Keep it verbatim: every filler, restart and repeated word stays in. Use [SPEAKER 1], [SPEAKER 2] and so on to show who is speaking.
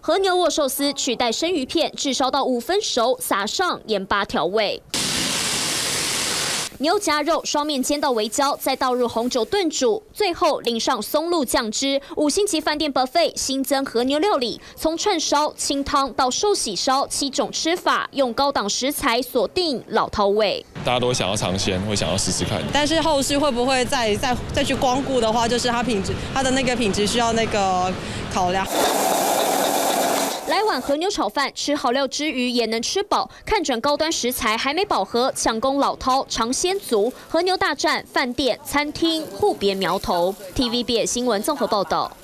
[SPEAKER 1] 和牛握寿司取代生鱼片，炙烧到五分熟，撒上盐巴调味。 牛夹肉双面煎到微焦，再倒入红酒炖煮，最后淋上松露酱汁。五星级饭店 buffet 新增和牛料理，从串烧、清汤到寿喜烧，七种吃法，用高档食材锁定老饕味。
[SPEAKER 2] 大家都想要尝鲜，会想要试试看。
[SPEAKER 3] 但是后续会不会再再再去光顾的话，就是它品质，它的那个品质需要那个考量。
[SPEAKER 1] 来碗和牛炒饭，吃好料之余也能吃饱。看准高端食材还没饱和，抢攻老饕尝鲜族。和牛大战，饭店、餐厅互别苗头。T V B S 新闻综合报道。